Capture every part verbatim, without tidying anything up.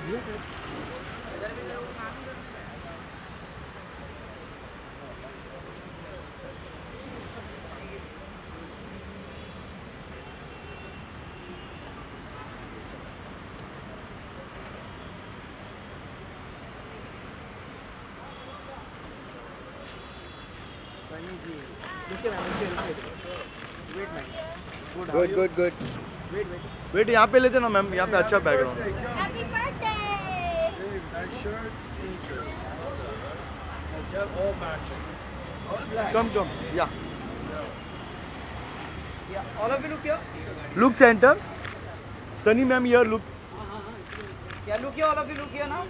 Good good good weight यहाँ पे लेते ना मैम, यहाँ पे अच्छा बैकग्राउंड है। Happy birthday! Nice shirt, sneakers. Get all matching. कम कम या Yeah, all of you look here. Look centre Sunny ma'am here look Yeah, look here. All of you look here now.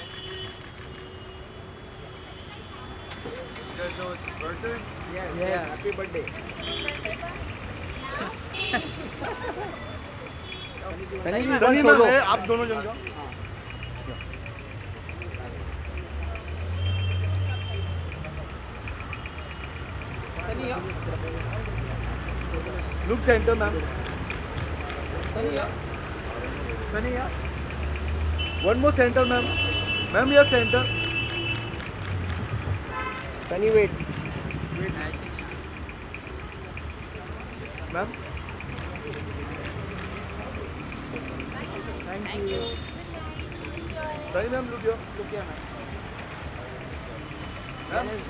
You guys know it's his birthday? Yes. Yeah. Happy birthday. Sunny Sunny ma'am है, आप दोनों जन का Sunny here. Look centre ma'am Sunny here. Sunny here. One more centre ma'am ma'am here centre Sunny wait ma'am Thank you. Sunny ma'am look here Look here, man. Ma'am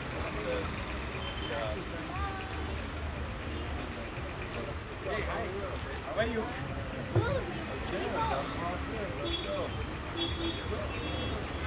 How are you?